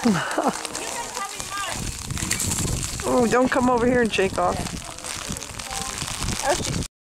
Oh, don't come over here and shake off. Oh,